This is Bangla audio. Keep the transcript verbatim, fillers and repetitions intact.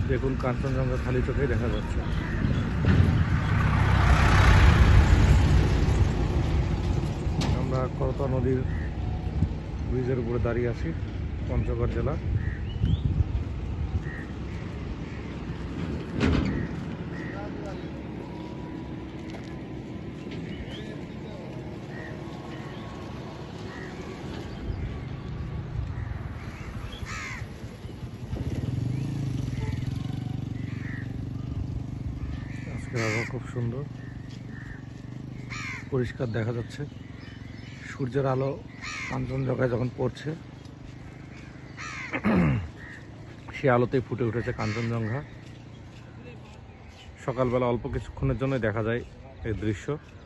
দেখুন কাঞ্চনজঙ্ঘা খালি চোখেই দেখা যাচ্ছে। আমরা করতোয়া নদীর ব্রিজের উপরে দাঁড়িয়ে আছি, পঞ্চগড় জেলা। আজকের আবহাওয়া খুব সুন্দর, পরিষ্কার দেখা যাচ্ছে। সূর্যের আলো কাঞ্চনজঙ্ঘায় যখন পড়ছে সে আলোতেই ফুটে উঠেছে কাঞ্চনজঙ্ঘা। সকালবেলা অল্প কিছুক্ষণের জন্যই দেখা যায় এই দৃশ্য।